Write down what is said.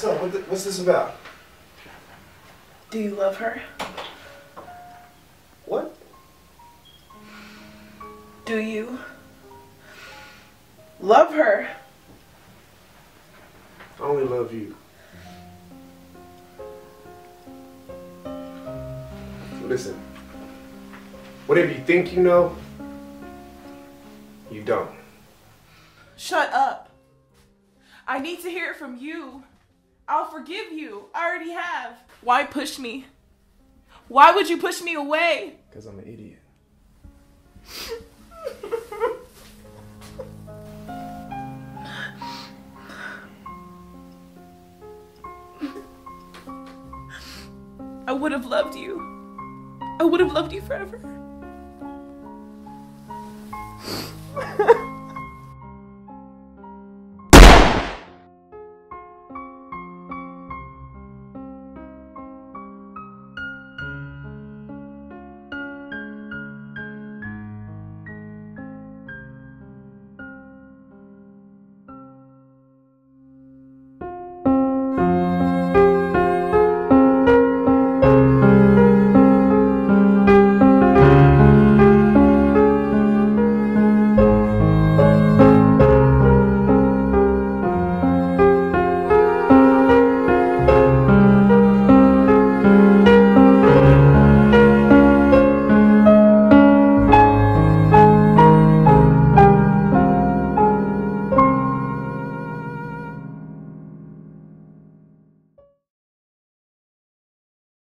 up? What's this about? Do you love her? What? Do you love her? I only love you. Listen, whatever you think you know, you don't. Shut up. I need to hear it from you. I'll forgive you. I already have. Why push me? Why would you push me away? Because I'm an idiot. I would have loved you. I would have loved you forever.